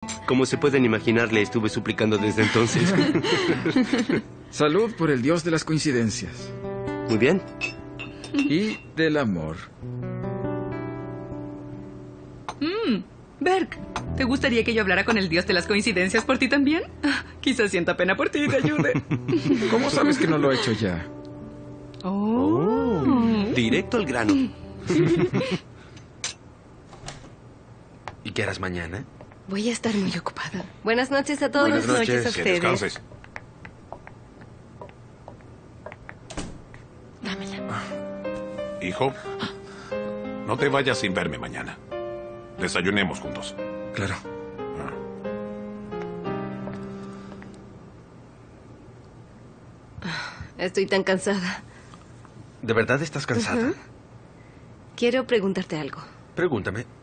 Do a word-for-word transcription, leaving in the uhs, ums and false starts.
Como se pueden imaginar, le estuve suplicando desde entonces. Salud por el dios de las coincidencias. Muy bien. Y del amor. Mmm, Berk, ¿te gustaría que yo hablara con el dios de las coincidencias por ti también? Quizás sienta pena por ti y te ayude. ¿Cómo sabes que no lo he hecho ya? Oh. Oh, directo al grano. ¿Y qué harás mañana? Voy a estar muy ocupada. Buenas noches a todos. Buenas noches. a Que ustedes. descanses. Dámela. Hijo, no te vayas sin verme mañana. Desayunemos juntos. Claro. Estoy tan cansada. ¿De verdad estás cansada? Uh-huh. Quiero preguntarte algo. Pregúntame.